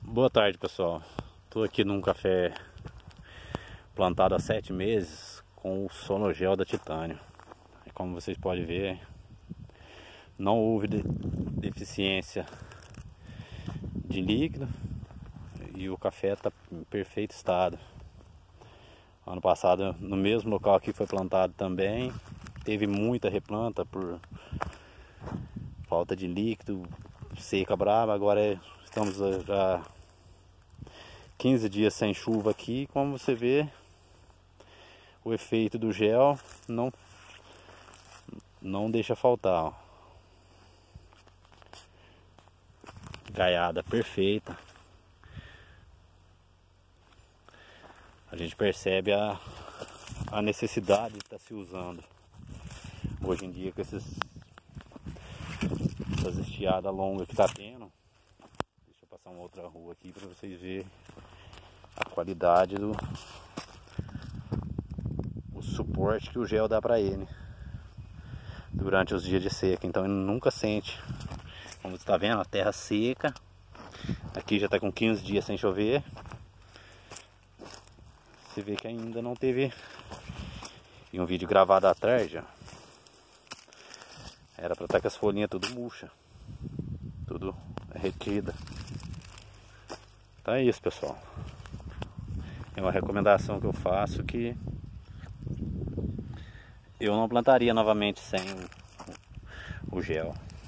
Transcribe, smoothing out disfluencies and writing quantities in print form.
Boa tarde, pessoal. Estou aqui num café plantado há 7 meses com o Sonogel da Titânio. E como vocês podem ver, não houve deficiência de líquido e o café está em perfeito estado. Ano passado, no mesmo local aqui foi plantado também, teve muita replanta por falta de líquido, seca brava. Agora estamos já 15 dias sem chuva aqui. Como você vê, o efeito do gel não deixa faltar, ó. Gaiada perfeita. A gente percebe a necessidade de estar se usando hoje em dia com essas estiadas longas que está tendo. Deixa eu passar uma outra rua aqui para vocês verem a qualidade o suporte que o gel dá para ele durante os dias de seca. Então ele nunca sente. Como você está vendo, a terra seca. Aqui já está com 15 dias sem chover. Você vê que ainda não teve. E um vídeo gravado à tarde, ó, era para estar com as folhinhas tudo murcha, tudo retida. Então é isso, pessoal. É uma recomendação que eu faço, que eu não plantaria novamente sem o gel.